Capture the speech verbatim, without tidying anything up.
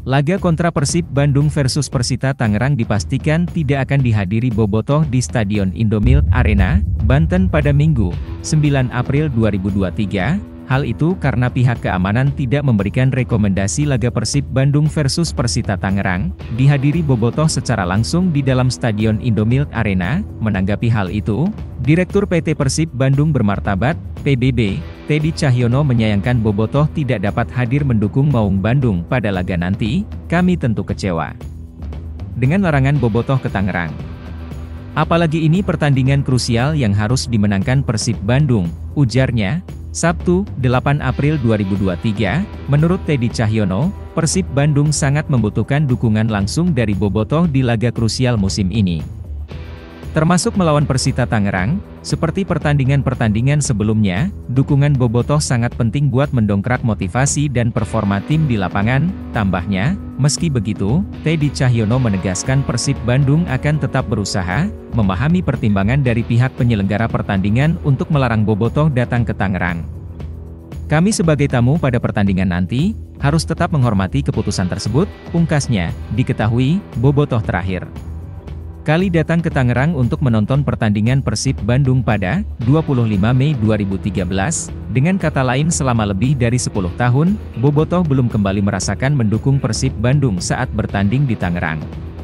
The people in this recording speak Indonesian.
Laga kontra Persib Bandung versus Persita Tangerang dipastikan tidak akan dihadiri bobotoh di Stadion Indomilk Arena, Banten pada Minggu, sembilan April dua ribu dua puluh tiga. Hal itu karena pihak keamanan tidak memberikan rekomendasi laga Persib Bandung versus Persita Tangerang dihadiri bobotoh secara langsung di dalam Stadion Indomilk Arena. Menanggapi hal itu, Direktur P T Persib Bandung Bermartabat, P B B, Teddy Cahyono menyayangkan bobotoh tidak dapat hadir mendukung Maung Bandung pada laga nanti. Kami tentu kecewa dengan larangan bobotoh ke Tangerang. Apalagi ini pertandingan krusial yang harus dimenangkan Persib Bandung, ujarnya. Sabtu, delapan April dua ribu dua puluh tiga, menurut Teddy Cahyono, Persib Bandung sangat membutuhkan dukungan langsung dari bobotoh di laga krusial musim ini. Termasuk melawan Persita Tangerang, seperti pertandingan-pertandingan sebelumnya, dukungan bobotoh sangat penting buat mendongkrak motivasi dan performa tim di lapangan. Tambahnya, meski begitu, Teddy Cahyono menegaskan Persib Bandung akan tetap berusaha, memahami pertimbangan dari pihak penyelenggara pertandingan untuk melarang bobotoh datang ke Tangerang. Kami sebagai tamu pada pertandingan nanti, harus tetap menghormati keputusan tersebut, pungkasnya. Diketahui, bobotoh terakhir kali datang ke Tangerang untuk menonton pertandingan Persib Bandung pada dua puluh lima Mei dua ribu tiga belas, dengan kata lain selama lebih dari sepuluh tahun, bobotoh belum kembali merasakan mendukung Persib Bandung saat bertanding di Tangerang.